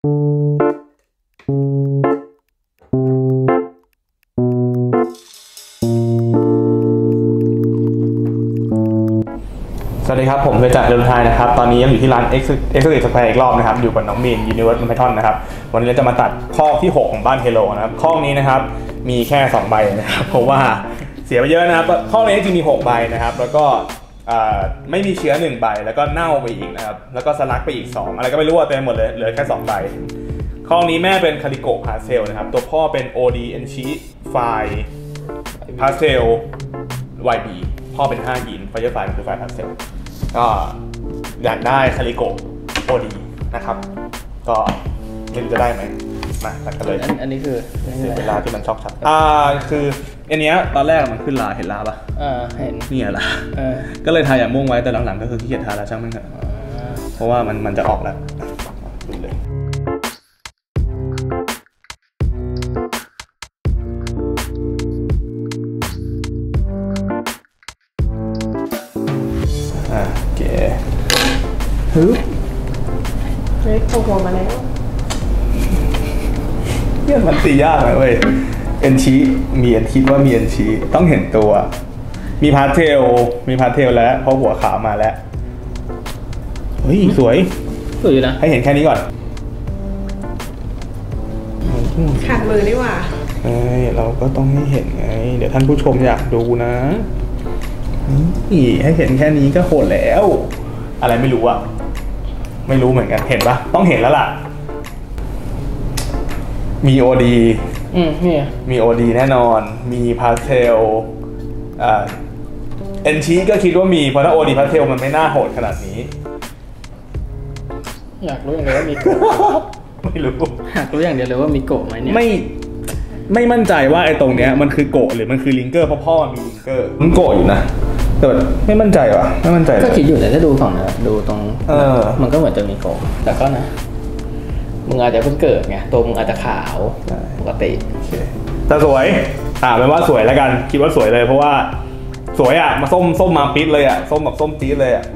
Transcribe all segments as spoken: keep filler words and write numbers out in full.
สวัสดีครับผมเลยจากเดินทางนะครับตอนนี้ยังอยู่ที่ร้าน X X Square อีกรอบนะครับอยู่กับน้องมีน Universe Python นะครับวันนี้เราจะมาตัดข้อที่หกของบ้าน Hello นะครับข้อนี้นะครับมีแค่สองใบนะครับเพราะว่าเสียไปเยอะนะครับข้อนี้จริงมีหกใบนะครับแล้วก็ไม่มีเชื้อหนึ่งใบแล้วก็เน่าไปอีกนะครับแล้วก็สลักไปอีกสองอะไรก็ไม่รู้เต็มหมดเลยเหลือแค่สองใบข้อนี้แม่เป็นคาริโกะพาสเทลนะครับตัวพ่อเป็น โอ ดี Enchi ไฟล์พาสเทล วาย บี พ่อเป็นห้ายินไฟเยอร์ไฟล์คือไฟล์พาสเทลก็อยากได้คาริโกะ โอ ดี นะครับก็ไม่รู้จะได้ไหมมาตัดกันเลยอันนี้คือเวลาที่มันชอบชัดอ่าคืออันเนี้ยตอนแรกมันขึ้นลาเห็นลาปะอ่าเห็นนี่แหละก็เลยทาอย่างม่วงไว้แต่หลังๆก็คือขี้เกียจทาแล้วช่างมันเถอะเพราะว่ามันมันจะออกแล้วเลยโอเคฮึบเฮ้ยโผล่มาแล้วเนี่ยมันตียากเลยเว้ยเอ็นชีมีเอ็นคิดว่ามีเอ็นชีต้องเห็นตัวมีพาสเทลมีพาสเทลแล้วเพราะหัวขาวมาแล้วเฮ้ยสวยสวยอยู่นะให้เห็นแค่นี้ก่อนขาดมือดีกว่าเฮ้ยเราก็ต้องให้เห็นไงเดี๋ยวท่านผู้ชมอยากดูนะนี่ให้เห็นแค่นี้ก็โหดแล้วอะไรไม่รู้อะไม่รู้เหมือนกันเห็นปะต้องเห็นแล้วล่ะมีโอดีอืมนี่มีโอดีแน่นอนมีพาสเทลอ่าเอ็นชีก็คิดว่ามีเพราะถ้าโอดีพาสเทลมันไม่น่าโหดขนาดนี้อยากรู้อย่างเดียวว่ามีโกะไม่รู้อยากรู้อย่างเดียวเลยว่ามีโกะไหมเนี่ยไม่ไม่มั่นใจว่าไอ้ตรงเนี้ยมันคือโกะหรือมันคือลิงเกอร์เพราะพ่อมีลิงเกอร์มันโกะอยู่นะแต่ไม่มั่นใจว่ะไม่มั่นใจก็คิดอยู่แต่ถ้าดูฝั่งนะดูตรงเออมันก็เหมือนจะมีโกะแต่ก็นะมึงอาจจะเพิ่งเกิดไงตัวมึงอาจจะขาวปกติแต่สวยอ่าเป็นว่าสวยแล้วกันคิดว่าสวยเลยเพราะว่าสวยอ่ะมาส้มส้มมาปิดเลยอ่ะส้มแบบส้มจี๊ดเลยอ่ะ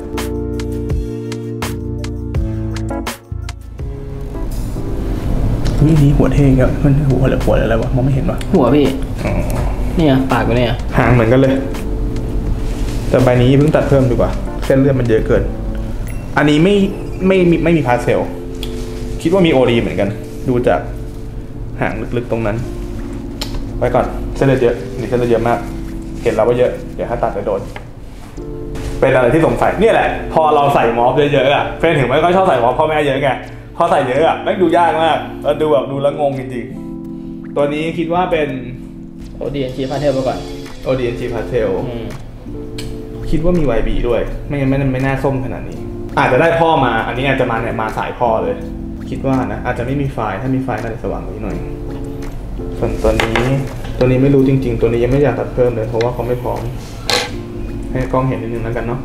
นี่นี่หัวเท่เงี้ยมันหัวหรือหัวอะไรวะมองไม่เห็นวะหัวพี่นี่ไงปากกูเนี่ยหางเหมือนกันเลยแต่ใบนี้เพิ่งตัดเพิ่มดีกว่าเส้นเลือดมันเยอะเกินอันนี้ไม่ไม่ไม่ไม่มีพาสเทลคิดว่ามีโอดีเหมือนกันดูจากหางลึกๆตรงนั้นไว้ก่อนเส้นเลือดเยอะนี่เส้นเลือดเยอะมากเห็นแล้วว่าเยอะเดี๋ยวถ้าตัดจะโดนเป็นอะไรที่สงสัยเนี่ยแหละพอเราใส่มอฟเยอะๆอ่ะเฟนถึงไม่ค่อยชอบใส่มอฟพ่อแม่เยอะไงพอใส่เยอะอ่ะแม่งดูยากมากแล้วดูแบบดูแล้วงงจริงๆตัวนี้คิดว่าเป็นโอดีเอ็นจีพาเทลไปก่อนโอดีเอ็นจีพาเทลคิดว่ามี วาย บี ด้วยไม่งั้นไม่ไม่น่าส้มขนาดนี้อาจจะได้พ่อมาอันนี้อาจจะมาเนี่ยมาสายพ่อเลยคิดว่านะอาจจะไม่มีไฟล์ถ้ามีไฟล์น่าจะสว่างกว่านี้หน่อยส่วนตัวนี้ตัวนี้ไม่รู้จริงๆตัวนี้ยังไม่อยากตัดเพิ่มเลยเพราะว่าเขาไม่พร้อมให้กล้องเห็นนิดนึงแล้วกันเนาะ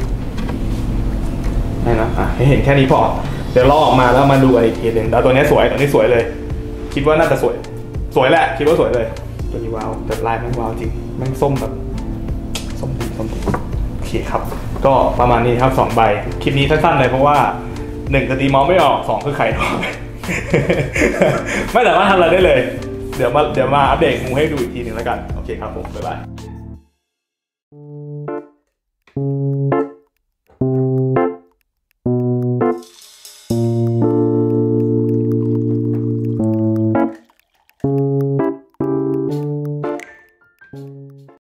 ให้นะอ่ะให้เห็นแค่นี้พอเดี๋ยวลอกออกมาแล้วมาดูอีกทีหนึ่งแล้วตัวนี้สวยตัวนี้สวยเลยคิดว่าน่าจะสวยสวยแหละคิดว่าสวยเลยตัวนี้ว้าวแต่ลายมันว้าวจริงมันส้มแบบส้มดีส้มดีโอเคครับก็ประมาณนี้ครับสองใบคลิปนี้สั้นๆเลยเพราะว่าหนึ่งคือตีมองไม่ออกสองคือไข่ทองไม่แต่ว่าทำอะไรได้เลยเดี๋ยวมาเดี๋ยวมาอัปเดตงูให้ดูอีกทีหนึ่งแล้วกันโอเคครับผมบ๊ายบาย